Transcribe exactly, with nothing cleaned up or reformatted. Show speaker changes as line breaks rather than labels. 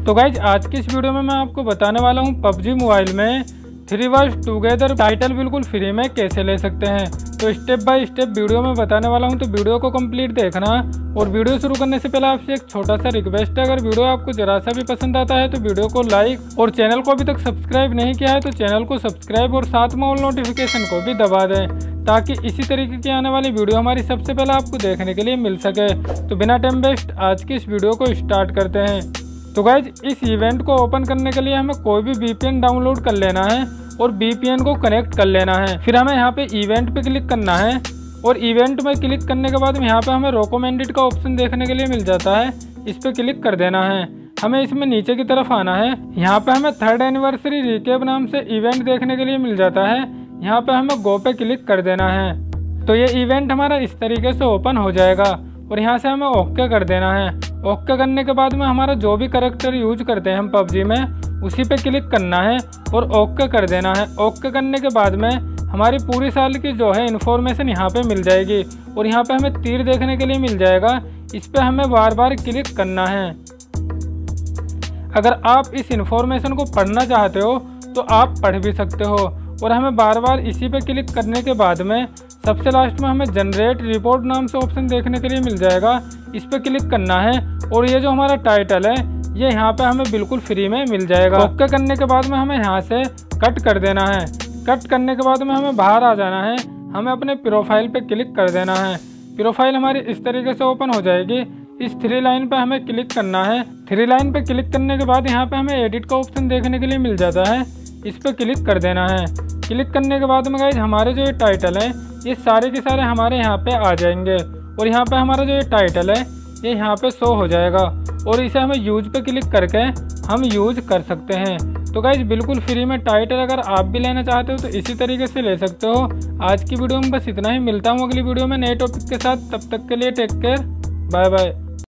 तो गाइज आज की इस वीडियो में मैं आपको बताने वाला हूँ पबजी मोबाइल में थ्री वर्स टुगेदर टाइटल बिल्कुल फ्री में कैसे ले सकते हैं। तो स्टेप बाय स्टेप वीडियो में बताने वाला हूँ, तो वीडियो को कंप्लीट देखना। और वीडियो शुरू करने से पहले आपसे एक छोटा सा रिक्वेस्ट है, अगर वीडियो आपको जरा सा भी पसंद आता है तो वीडियो को लाइक और चैनल को अभी तक सब्सक्राइब नहीं किया है तो चैनल को सब्सक्राइब और साथ में ऑल नोटिफिकेशन को भी दबा दें, ताकि इसी तरीके की आने वाली वीडियो हमारी सबसे पहले आपको देखने के लिए मिल सके। तो बिना टाइम वेस्ट आज की इस वीडियो को स्टार्ट करते हैं। तो गाइज इस इवेंट को ओपन करने के लिए हमें कोई भी वीपीएन डाउनलोड कर लेना है और वीपीएन को कनेक्ट कर लेना है। फिर हमें यहाँ पे इवेंट पे क्लिक करना है और इवेंट में क्लिक करने के बाद यहाँ पे हमें रिकमेंडेड का ऑप्शन देखने के लिए मिल जाता है, इस पे क्लिक कर देना है। हमें इसमें नीचे की तरफ आना है, यहाँ पे हमें थर्ड एनिवर्सरी रिकेप नाम से इवेंट देखने के लिए मिल जाता है, यहाँ पे हमें गो पे क्लिक कर देना है। तो ये इवेंट हमारा इस तरीके से ओपन हो जाएगा और यहाँ से हमें ओके कर देना है। ओके करने के बाद में हमारा जो भी कैरेक्टर यूज करते हैं हम पबजी में उसी पे क्लिक करना है और ओके कर देना है। ओके करने के बाद में हमारी पूरी साल की जो है इन्फॉर्मेशन यहाँ पे मिल जाएगी और यहाँ पे हमें तीर देखने के लिए मिल जाएगा, इस पे हमें बार बार क्लिक करना है। अगर आप इस इन्फॉर्मेशन को पढ़ना चाहते हो तो आप पढ़ भी सकते हो और हमें बार बार इसी पे क्लिक करने के बाद में सबसे लास्ट में हमें जनरेट रिपोर्ट नाम से ऑप्शन देखने के लिए मिल जाएगा, इस पे क्लिक करना है और ये जो हमारा टाइटल है ये यहाँ पे हमें बिल्कुल फ्री में मिल जाएगा। ओके करने के बाद में हमें यहाँ से कट कर देना है। कट करने के बाद में हमें बाहर आ जाना है, हमें अपने प्रोफाइल पे क्लिक कर देना है। प्रोफाइल हमारी इस तरीके से ओपन हो जाएगी। इस थ्री लाइन पे हमें क्लिक करना है। थ्री लाइन पे क्लिक करने के बाद यहाँ पे हमें एडिट का ऑप्शन देखने के लिए मिल जाता है, इस पे क्लिक कर देना है। क्लिक करने के बाद में गाइस हमारे जो ये टाइटल है ये सारे के सारे हमारे यहाँ पे आ जाएंगे और यहाँ पे हमारा जो ये टाइटल है ये यहाँ पे शो हो जाएगा और इसे हमें यूज पे क्लिक करके हम यूज कर सकते हैं। तो गाइस बिल्कुल फ्री में टाइटल अगर आप भी लेना चाहते हो तो इसी तरीके से ले सकते हो। आज की वीडियो में बस इतना ही, मिलता हूँ अगली वीडियो में नए टॉपिक के साथ। तब तक के लिए टेक केयर, बाय बाय।